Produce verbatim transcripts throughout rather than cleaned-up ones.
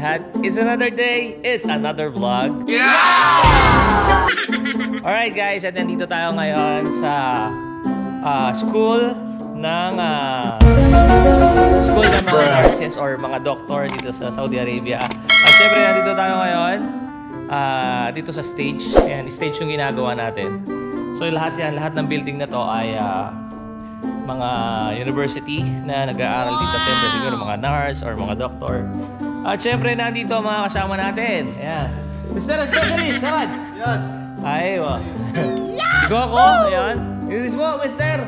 lahat. It's another day, it's another vlog. Yeah! Alright guys, at nandito tayo ngayon sa uh, school ng uh, school ng mga nurses or mga doctor dito sa Saudi Arabia. At syempre nandito tayo ngayon uh, dito sa stage. Ayan, stage yung ginagawa natin. So lahat yan, lahat ng building na to ay uh, mga university na nag-aaral dito. Siyempre siguro mga nurse or mga doctor. At syempre nandito mga kasama natin. Ayan. Mister Specialist, Saraj! Yes! Ay, wow. Ikaw ako, ayan. Iris mo, Mister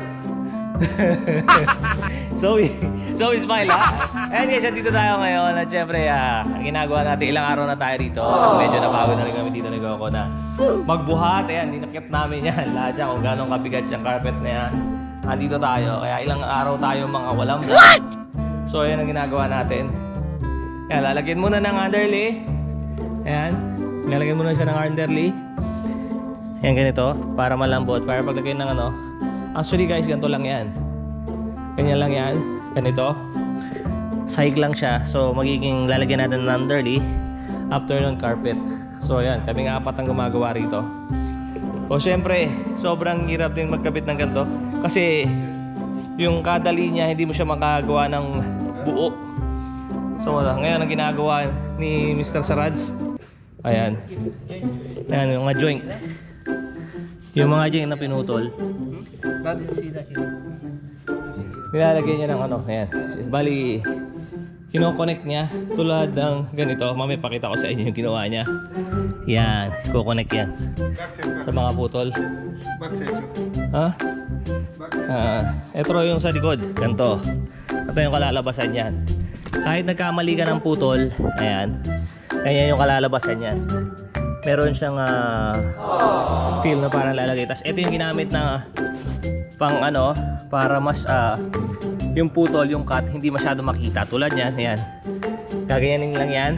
Zoe, Zoe Smile, ha? Ayan guys, dito tayo ngayon. At syempre, uh, ginagawa natin, ilang araw na tayo dito. Medyo napagod na rin kami dito ni Coco na magbuhat. Ayan, dinakip namin yan. Lahat yan, kung gano'ng kabigat yung carpet na yan. Nandito tayo, kaya ilang araw tayo mga walang vlog. So ayan ang ginagawa natin. Ayan, lalagyan muna ng underlay. Ayan, lalagyan muna siya ng underlay. Ayan, ganito, para malambot, para paglagay ng ano. Actually guys, ganito lang yan. Ganyan lang yan, ganito. Sahig lang siya, so magiging lalagyan natin ng underlay after ng carpet. So ayan, kami nga apat ang gumagawa rito. So syempre, sobrang hirap din magkabit ng ganito. Kasi yung kada linya hindi mo siya makagawa ng buo. So ngayon ang ginagawa ni Mister Saraj, ayan, ayan yung mga joint. Yung mga joint na pinutol, nilalagay niya ng ano, ayan. Bali, kino-connect niya tulad ng ganito. Mamaya pakita ko sa inyo yung ginawa niya. Yan, ko-connect yan sa mga putol. Ha? Uh, ito yung sa likod, ganito. Ito yung kalalabasan yan. Kahit nagkamali ka ng putol, ayan, ayan yung kalalabasan yan. Meron siyang uh, feel na parang lalagay. Tapos ito yung ginamit na pang ano, para mas uh, yung putol, yung cut, hindi masyado makita. Tulad yan, ayan. Gaganyanin lang yan.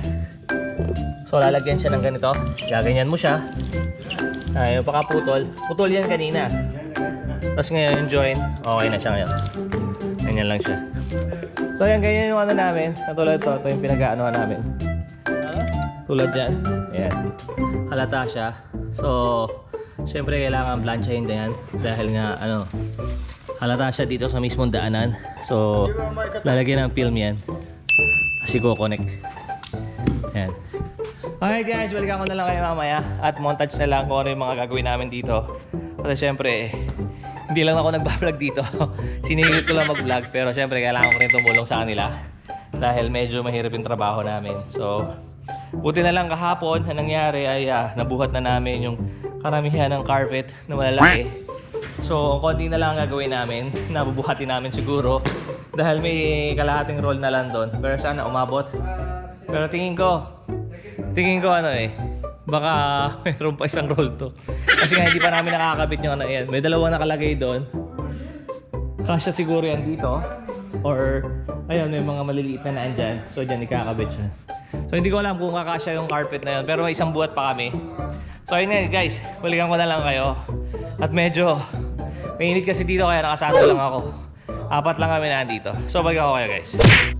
So lalagyan siya ng ganito. Gaganyan mo siya. Ayan, yung pakaputol. Putol yan kanina. Tapos ngayon yung join, okay na siya ngayon. Ganyan lang siya. So ayan, ganyan yung ano namin. Katulad ito, ito yung pinag-aanohan namin. Tulad yan. Ayan. Halata siya. So, syempre kailangan planchahin na yan. Dahil nga, ano, halata siya dito sa mismong daanan. So, lalagyan ng film yan. Kasi ko-connect. Ayan. Okay guys, welcome ko na lang kayo mamaya. At montage na lang kung ano yung mga gagawin namin dito. Kasi syempre, hindi lang ako nagbablog dito. Sinigil ko lang mag-vlog. Pero syempre, kailangan ko rin tumulong sa kanila. Dahil medyo mahirap yung trabaho namin. So, buti na lang kahapon, ang nangyari ay uh, nabuhat na namin yung karamihan ng carpet na malalaki. So, konti na lang ang gagawin namin. Nabubuhatin namin siguro. Dahil may kalahating roll na lang doon. Pero sana umabot. Pero tingin ko, tingin ko ano eh, baka mayroon pa isang roll to. Kasi nga hindi pa namin nakakabit yung ano yan. May dalawang nakalagay doon. Kasya siguro yan dito. Or, ayun, may mga maliliit na naandyan. So, dyan ikakabit siya. So, hindi ko alam kung kakasya yung carpet na yun. Pero may isang buhat pa kami. So, ayun na guys. Balikan ko na lang kayo. At medyo mainit kasi dito kaya nakasando lang ako. Apat lang kami nandito. So, balikan ko kayo guys.